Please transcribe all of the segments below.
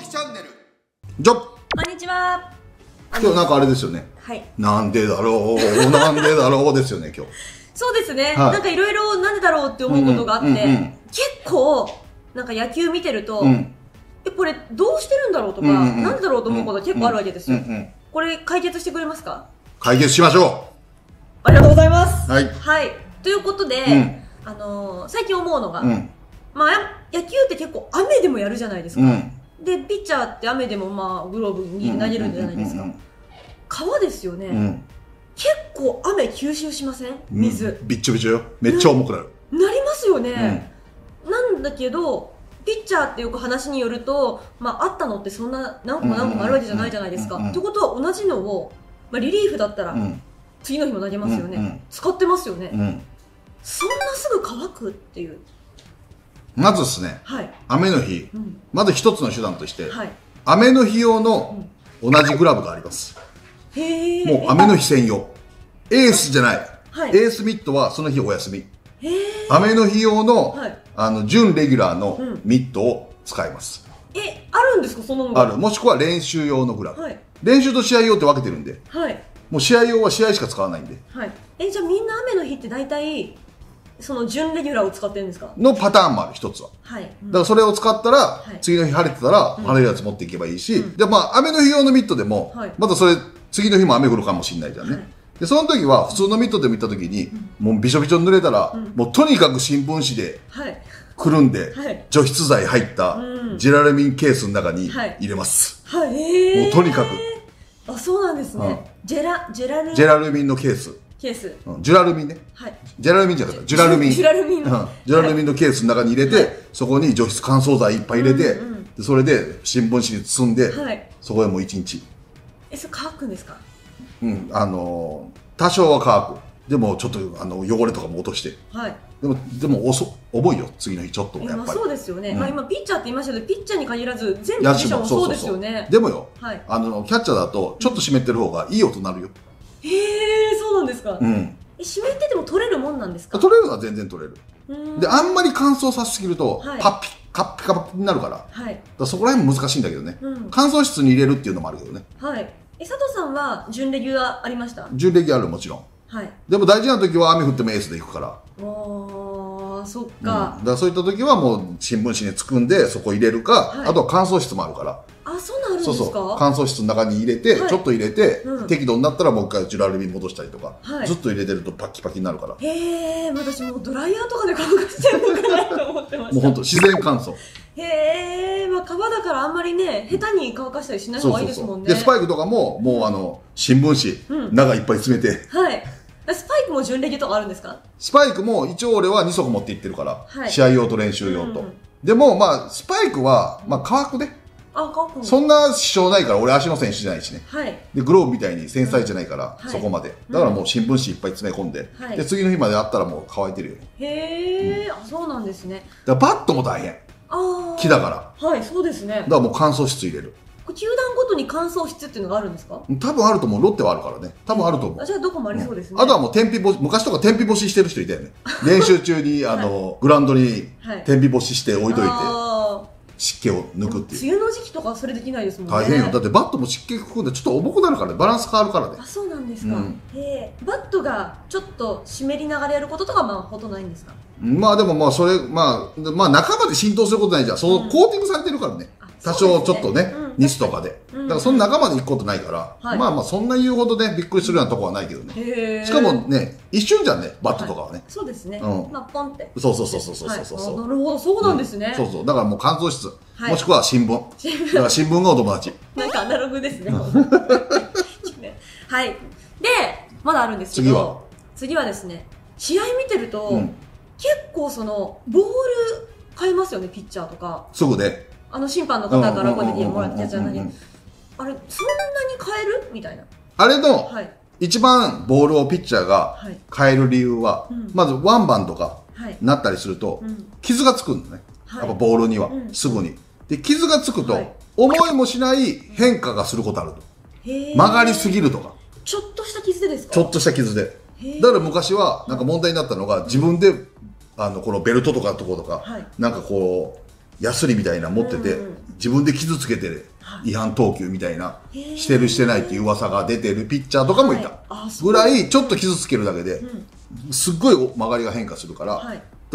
きチャンネル。じゃっ、 こんにちは。 今日なんかあれですよね。 はい。 なんでだろう、なんでだろうですよね、今日。 そうですね。 はいなんかいろいろなんでだろうって思うことがあって、結構、なんか野球見てると、これどうしてるんだろうとか、なんでだろうと思うことが結構あるわけですよ。これ解決してくれますか？ 解決しましょありがとうございます。 う。はい。 はい。ということで、最近思うのが、まあ、野球って結構雨でもやるじゃないですか。で、ピッチャーって雨でもまあ、グローブに投げるんじゃないですか。川ですよね。結構雨吸収しません？水。 びっちょびちょよ。めっちゃ重くなる。 なりますよね。なんだけど、ピッチャーってよく話によると、まあ、あったのってそんな何個も何個もあるわけじゃないじゃないですか。ってことは同じのを、まあ、リリーフだったら、次の日も投げますよね。使ってますよね。そんなすぐ乾くっていう。 まずですね、雨の日、まず一つの手段として、雨の日用の同じグラブがあります。もう雨の日専用。エースじゃない。エースミットはその日お休み。雨の日用の、準レギュラーのミットを使います。 あるんですか、そのある。もしくは練習用のグラブ。練習と試合用って分けてるんで、もう試合用は試合しか使わないんで。 じゃあみんな雨の日って大体、その準レギュラーを使ってるんですか？ のパターンもある、一つは。だからそれを使ったら、次の日晴れてたら、晴れるやつ持っていけばいいし、で、まあ、雨の日用のミットでも、またそれ、次の日も雨降るかもしれないじゃんね。で、その時は、普通のミットで見た時に、もうびしょびしょに濡れたら、もうとにかく新聞紙で、くるんで、除湿剤入ったジェラルミンケースの中に入れます。もうとにかく。 あ、そうなんですね。ジェラルミンのケース。ジュラルミンね。ジェラルミンじゃなかった。ジュラルミン。ジュラルミンのケースの中に入れて、そこに除湿乾燥剤いっぱい入れて、それで新聞紙に包んで、そこへもう1日。 それ乾くんですか？ 多少は乾く。でもちょっと汚れとかも落として。でも重いよ、次の日ちょっとやっぱり。 そうですよね。今ピッチャーって言いましたけど、ピッチャーに限らず全ポジションもそうですよね。 でもよ、キャッチャーだとちょっと湿ってる方がいい音なるよ。 そうなんですか。湿ってても取れるもんなんですか？ 取れるのは全然取れる。で、あんまり乾燥させすぎると、カッピカピになるから。そこら辺も難しいんだけどね。乾燥室に入れるっていうのもあるけどね。 佐藤さんは準レギュラーありました？ 準レギュラーある、もちろん。でも大事な時は雨降ってもエースで行くから。 そっか。 だからそういった時はもう新聞紙に包んでそこ入れるか、あとは乾燥室もあるから。 そうなるんですか？ そうそう。乾燥室の中に入れて、ちょっと入れて、適度になったらもう一回ジュラルミン戻したりとか、ずっと入れてるとパッキパキになるから。 私もうドライヤーとかで乾かしちゃうのかなと思ってました。 もう本当自然乾燥。 まあ革だからあんまりね、下手に乾かしたりしない方がいいですもんね。 で、スパイクとかも、もう新聞紙、中いっぱい詰めて。 スパイクも準レギュとかあるんですか？ スパイクも一応俺は2足持って行ってるから、試合用と練習用と。でもまあ、スパイクは、まあ乾くね。そんな支障ないから、俺足の選手じゃないしね。で、グローブみたいに繊細じゃないから、そこまで。だからもう新聞紙いっぱい詰め込んで、で、次の日まであったらもう乾いてるよ。 そうなんですね。 だからバットも大変。木だから。 そうですね。 だからもう乾燥室入れる。 球団ごとに乾燥室っていうのがあるんですか？ 多分あると思う。ロッテはあるからね。多分あると思う。 じゃあどこもありそうですね。 あとはもう天日干し、昔とか天日干ししてる人いたよね。練習中にグラウンドに天日干しして置いといて、湿気を抜くっていう。 梅雨の時期とかそれできないですもんね。 大変よ。だってバットも湿気含んでちょっと重くなるからね。バランス変わるからね。 そうなんですか。バットがちょっと湿りながらやることとかまあほとんどないんですか？ まあでもまあそれ、まあ中まで浸透することないじゃん。そのコーティングされてるからね。多少ちょっとね、ニスとかで。だからその中まで行くことないから、まあまあそんな言うほどね、びっくりするようなとこはないけどね。しかもね、一瞬じゃんね、バットとかはね。 そうですね。まあポンって。 そう。 なるほど、そうなんですね。 だからもう乾燥室、もしくは新聞。だから新聞がお友達。 なんかアナログですね。で、まだあるんですけど、次はですね、試合見てると、結構その、ボール変えますよね、ピッチャーとか。 すぐね。 審判の方からこうやってもらってじゃない。あれ、そんなに変えるみたいな。あれの、一番ボールをピッチャーが変える理由は、まずワンバンとかなったりすると、傷がつくのね。やっぱボールには、すぐに。で、傷がつくと、思いもしない変化がすることあると。曲がりすぎるとか。 ちょっとした傷でですか？ ちょっとした傷で。だから昔は、なんか問題になったのが、自分で、このベルトとかのところとか、なんかこう、 ヤスリみたいな持ってて、自分で傷つけて違反投球みたいなしてるしてないっていう噂が出てるピッチャーとかもいたぐらい、ちょっと傷つけるだけですっごい曲がりが変化するから、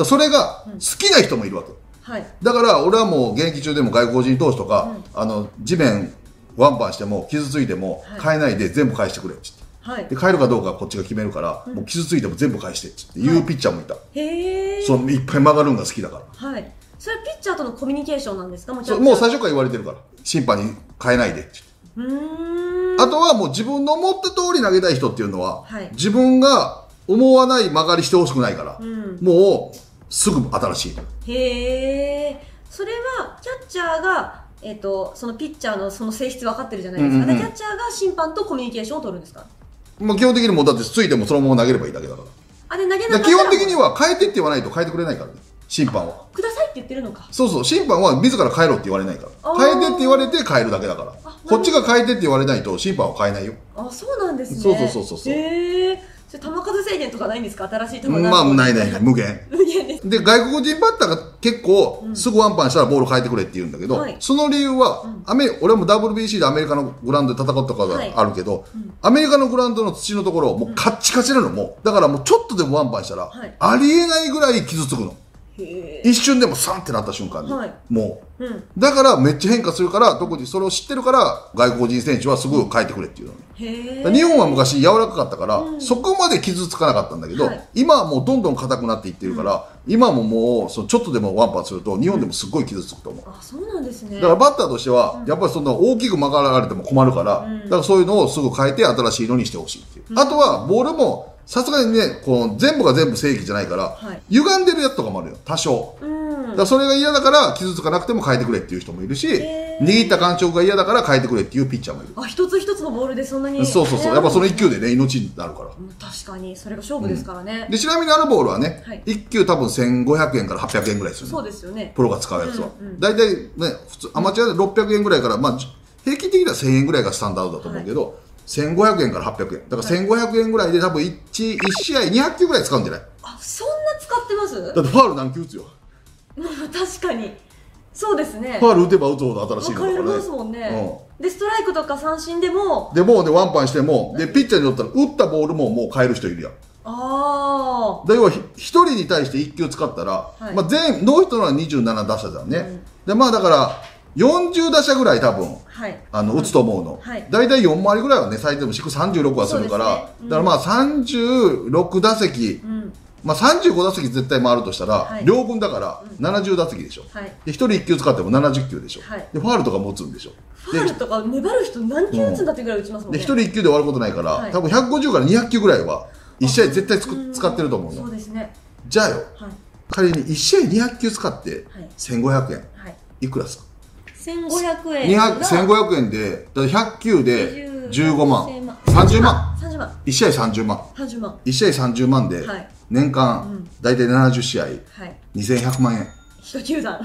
それが好きな人もいるわけ。だから俺はもう現役中でも外国人投手とか、地面ワンパンしても傷ついても変えないで全部返してくれって言って、で変えるかどうかはこっちが決めるから、もう傷ついても全部返してっていうピッチャーもいた。そのいっぱい曲がるのが好きだから。 それはピッチャーとのコミュニケーションなんですか？もう最初から言われてるから、審判に変えないでって。あとはもう自分の思った通り投げたい人っていうのは、自分が思わない曲がりしてほしくないから、もうすぐ新しい。 それはキャッチャーがそのピッチャーのその性質分かってるじゃないですか。キャッチャーが審判とコミュニケーションを取るんですか？ まあ基本的にもうだってついてもそのまま投げればいいだけだから。で投げなかったら基本的には変えてって言わないと変えてくれないからね、審判は。 くださいって言ってるのか。 そう審判は自ら変えろって言われないから、変えてって言われて変えるだけだから。こっちが変えてって言われないと審判は変えないよ。 そうなんですね。 そう。 球数制限とかないんですか？新しい球まあない無限で外国人バッターが結構すぐワンパンしたらボール変えてくれって言うんだけど、その理由は俺も WBC でアメリカのグラウンドで戦ったことがあるけど、アメリカのグラウンドの土のところもうカッチカチなの。もうだからもうちょっとでもワンパンしたらありえないぐらい傷つくの。一瞬でもサンってなった瞬間に、もう、だからめっちゃ変化するから、特にそれを知ってるから外国人選手はすぐ変えてくれっていうの。日本は昔柔らかかったから、そこまで傷つかなかったんだけど、今はもうどんどん硬くなっていってるから、今ももうちょっとでもワンパンすると日本でもすごい傷つくと思う。 そうなんですね。 だからバッターとしてはやっぱりそんな大きく曲がられても困るから、だからそういうのをすぐ変えて新しいのにしてほしいっていう。あとはボールもさすがにね、全部が全部正規じゃないから、歪んでるやつとかもあるよ、多少。だからそれが嫌だから傷つかなくても変えてくれっていう人もいるし、握った感触が嫌だから変えてくれっていうピッチャーもいる。 一つ一つのボールでそんなに。 そう。やっぱその1球でね、命になるから。 確かに、それが勝負ですからね。 で、ちなみにあのボールはね、1球多分1500円から800円ぐらいする。 そうですよね。 プロが使うやつは。だいたいね、普通、アマチュアで600円ぐらいから、まあ、平均的には1000円ぐらいがスタンダードだと思うけど、1500円から800円。だから1500円ぐらいで多分1試合200球ぐらい使うんじゃない？ そんな使ってます？ だってファール何球打つよ。 確かに。そうですね。 ファール打てば打つほど新しいのだからね。 分かりますもんね。で、ストライクとか三振でも。 で、ワンパンしても、で、ピッチャーにとったら打ったボールももう変える人いるやん。要は1人に対して1球使ったら、まあノーヒットのは27打者だよね。で、まあだから、40打者ぐらい多分、打つと思うの。大体4回りぐらいはね、最低でも36はするから、だからまあ36打席、まあ35打席絶対回るとしたら、両分だから70打席でしょ。で、1人1球使っても70球でしょ。で、ファールとかも打つんでしょ。 ファールとか粘る人何球打つんだってぐらい打ちますもんね。 で、1人1球で終わることないから、多分150から200球ぐらいは、1試合絶対使ってると思うの。 そうですね。 じゃあよ、仮に1試合200球使って1500円。いくらですか ？1500円。 1500円で、100球で15万。30万。1試合30万。1試合30万で、年間、だいたい70試合、2100万円。 1球団。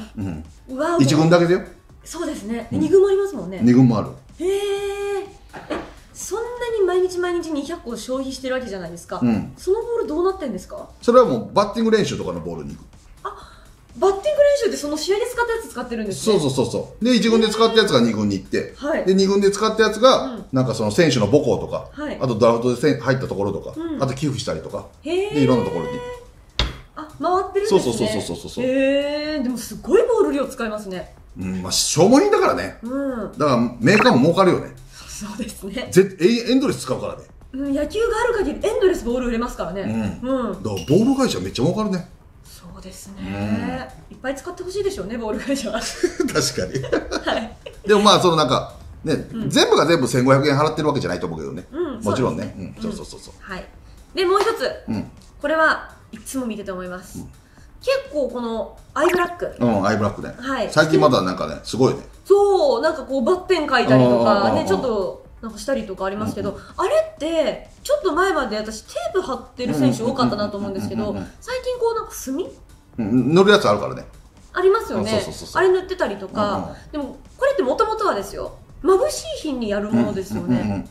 1軍だけでよ。 そうですね。2軍もありますもんね。 2軍もある。 そんなに毎日200個消費してるわけじゃないですか。そのボールどうなってんですか？ それはもうバッティング練習とかのボールに行く。 バッティング練習でその試合で使ったやつ使ってるんですね。 そう。で、1軍で使ったやつが2軍に行って、で、2軍で使ったやつが、なんかその選手の母校とか、あとドラフトで入ったところとか、あと寄付したりとか、で、いろんなところに。 回ってるんですね。 そう。 でもすごいボール量使いますね。 まあ、消耗品だからね。だからメーカーも儲かるよね。 そうですね。 エンドレス使うからね。 野球がある限りエンドレスボール売れますからね。 だからボール会社めっちゃ儲かるね。 そうですね。いっぱい使ってほしいでしょうね、ボール会社は。 確かに。でもまあ、そのなんか、ね、全部が全部1500円払ってるわけじゃないと思うけどね。もちろんね。そう。 はい。で、もう一つ。これはいつも見てて思います。結構このアイブラック。 アイブラックね。最近まだなんかね、すごいね。 そう、なんかこうバッテン書いたりとかね、ちょっとなんかしたりとかありますけど、あれってちょっと前まで私テープ貼ってる選手多かったなと思うんですけど、最近こうなんか墨塗るやつあるからね。 ありますよね。あれ塗ってたりとか。でもこれってもともとはですよ、眩しい日にやるものですよね。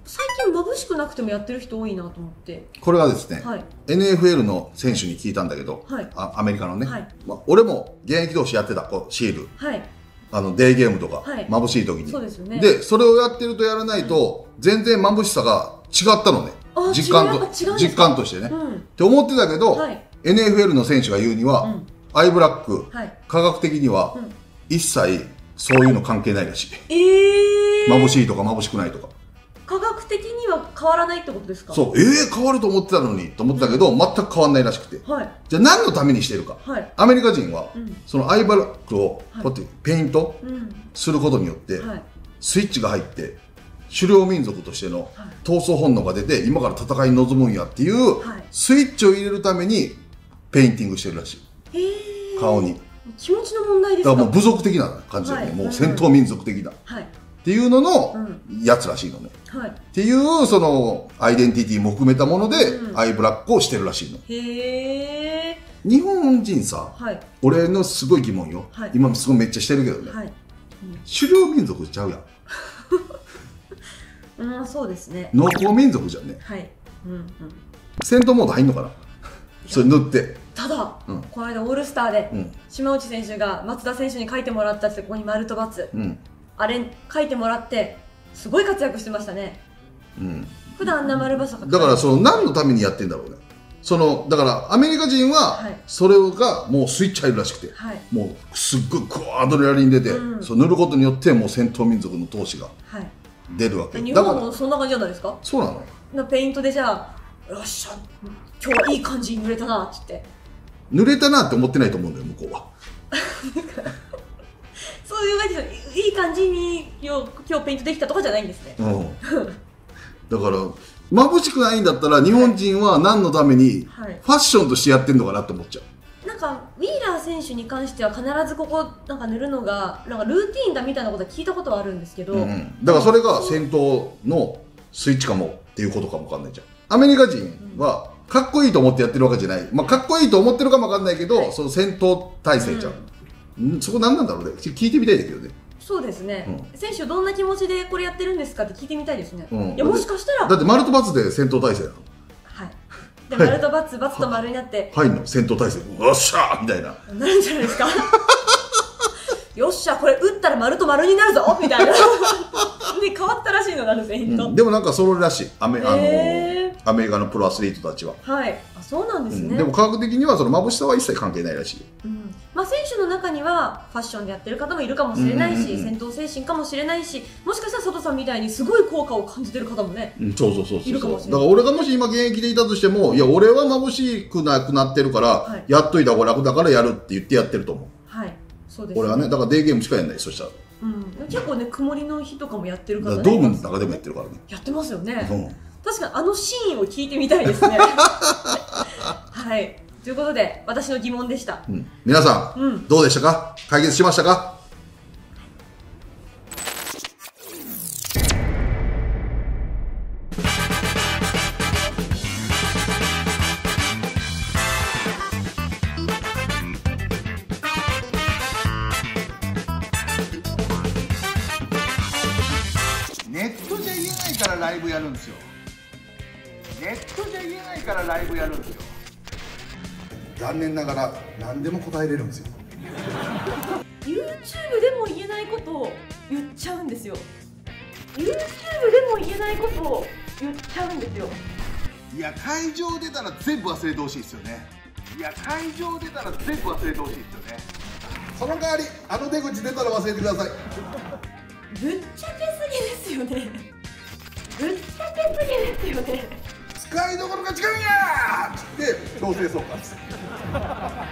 最近眩しくなくてもやってる人多いなと思って。 これはですね、 はい、 NFL の選手に聞いたんだけど、はい、アメリカのね、はい、俺も現役同士やってた、こうシール、はい、デーゲームとか、はい、眩しい時に。そうですよね。で、それをやってるとやらないと、全然眩しさが違ったのね。実感としてね、って思ってたけど、はい、NFL の選手が言うには、アイブラック、はい、科学的には、一切そういうの関係ないらしい。眩しいとか眩しくないとか。 科学的には変わらないってことですか？ そう、変わると思ってたのにと思ってたけど、全く変わらないらしくて。はい、じゃあ何のためにしてるか。はい、アメリカ人は、そのアイブラックをこうやってペイントすることによって、スイッチが入って、狩猟民族としての闘争本能が出て、今から戦いに臨むんやっていうスイッチを入れるためにペインティングしてるらしい。顔に。 気持ちの問題ですか？ だからもう部族的な感じだよね。もう戦闘民族的な。っていうののやつらしいのね。っていうそのアイデンティティも含めたものでアイブラックをしてるらしいの。へー。日本人さ、俺のすごい疑問よ。今すごいめっちゃしてるけどね。狩猟民族ちゃうやん。 そうですね。 農耕民族じゃんね。はい。戦闘モード入んのかな。それ塗って。 ただ、この間オールスターで島内選手が松田選手に書いてもらったってここに丸と×、あれ書いてもらってすごい活躍してましたね。普段あんな丸バサだからその何のためにやってんだろうね。そのだからアメリカ人はそれがもうスイッチ入るらしくて、もうすっごいグワーッとやりに出て、そう塗ることによってもう戦闘民族の闘志が出るわけ。 日本もそんな感じじゃないですか？ そうなの？ ペイントでじゃあよっしゃ今日はいい感じに塗れたなって言って。 濡れたなって思ってないと思うんだよ向こうは。 そういう感じでいい感じに今日ペイントできたとかじゃないんですね。 だから眩しくないんだったら日本人は何のためにファッションとしてやってんのかなって思っちゃう。 なんかウィーラー選手に関しては必ずここなんか塗るのがなんかルーティーンだみたいなことは聞いたことはあるんですけど、 だからそれが戦闘のスイッチかもっていうことかもわかんないじゃん。アメリカ人は、かっこいいと思ってやってるわけじゃない。まあ、かっこいいと思ってるかもわかんないけど、その戦闘態勢じゃん。そこ何なんだろうね。聞いてみたいんだけどね。 そうですね。選手どんな気持ちでこれやってるんですかって聞いてみたいですね。いや、もしかしたら。 だって丸と×で戦闘態勢なの。 はい。で、丸と×と丸になって。 はいの戦闘態勢。よっしゃーみたいな。 なるんじゃないですか。よっしゃ、これ打ったら丸と丸になるぞみたいな。で、変わったらしいのなんですね、 でもなんかそれらしい。アメリカのプロアスリートたちは。 はい。あ、そうなんですね。 でも科学的にはその眩しさは一切関係ないらしい。 まあ選手の中にはファッションでやってる方もいるかもしれないし、戦闘精神かもしれないし、もしかしたら外さんみたいにすごい効果を感じてる方もね。 そういるかもしれない。だから俺がもし今現役でいたとしても、いや俺は眩しくなくなってるから、やっといた方が楽だからやるって言ってやってると思う。はい。そうです。俺はね、だからデーゲームしかやんない。そしたら。結構ね、曇りの日とかもやってるからね。ドームの中でもやってるからね。やってますよね。確かにあのシーンを聞いてみたいですね。はい。ということで、私の疑問でした。 皆さん、どうでしたか？解決しましたか？ネットじゃ言えないからライブやるんですよ。ネットじゃ言えないからライブやるんですよ。残念ながら何でも答えれるんですよ。 YouTube でも言えないことを言っちゃうんですよ。 YouTube でも言えないことを言っちゃうんですよ。 いや、会場出たら全部忘れてほしいですよね。いや、会場出たら全部忘れてほしいですよね。その代わりあの出口出たら忘れてください。 ぶっちゃけすぎですよね。ぶっちゃけすぎですよね。 使いどころが違うんやーって強制送還です。